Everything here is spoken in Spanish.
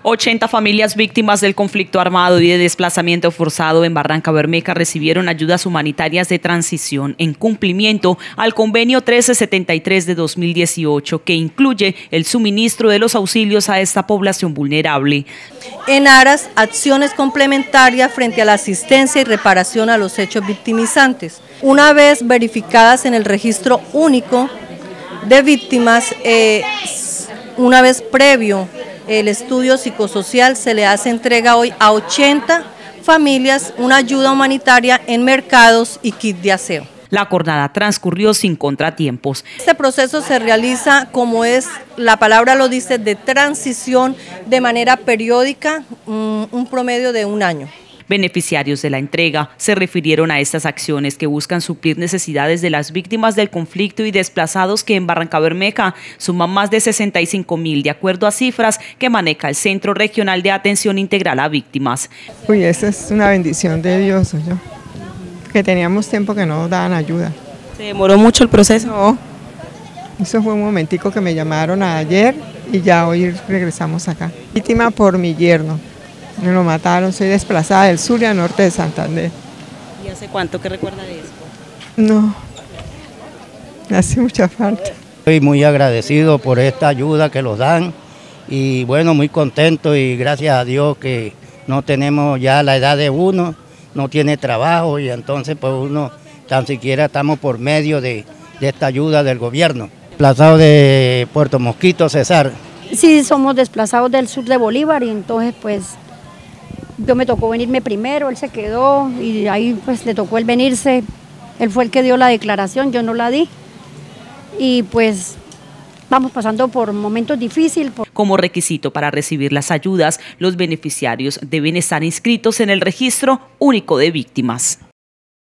80 familias víctimas del conflicto armado y de desplazamiento forzado en Barrancabermeja recibieron ayudas humanitarias de transición en cumplimiento al convenio 1373 de 2018, que incluye el suministro de los auxilios a esta población vulnerable. En aras, acciones complementarias frente a la asistencia y reparación a los hechos victimizantes. Una vez verificadas en el registro único de víctimas, una vez previo el estudio psicosocial, se le hace entrega hoy a 80 familias una ayuda humanitaria en mercados y kit de aseo. La jornada transcurrió sin contratiempos. Este proceso se realiza, como la palabra lo dice, de transición de manera periódica, un promedio de un año. Beneficiarios de la entrega se refirieron a estas acciones que buscan suplir necesidades de las víctimas del conflicto y desplazados, que en Barrancabermeja suman más de 65.000, de acuerdo a cifras que maneja el Centro Regional de Atención Integral a Víctimas. Uy, esa es una bendición de Dios, ¿no? Que teníamos tiempo que no daban ayuda. ¿Se demoró mucho el proceso? No, eso fue un momentico que me llamaron ayer y ya hoy regresamos acá. Víctima por mi yerno. Me lo mataron, soy desplazada del sur y al norte de Santander. ¿Y hace cuánto que recuerda de esto? No, me hace mucha falta. Estoy muy agradecido por esta ayuda que nos dan y bueno, muy contento, y gracias a Dios que no tenemos ya la edad de uno, no tiene trabajo, y entonces pues uno tan siquiera estamos por medio de esta ayuda del gobierno. Desplazado de Puerto Mosquito, Cesar. Sí, somos desplazados del sur de Bolívar, y entonces pues yo me tocó venirme primero, él se quedó y ahí pues le tocó él venirse. Él fue el que dio la declaración, yo no la di, y pues vamos pasando por momentos difíciles. Como requisito para recibir las ayudas, los beneficiarios deben estar inscritos en el Registro Único de Víctimas.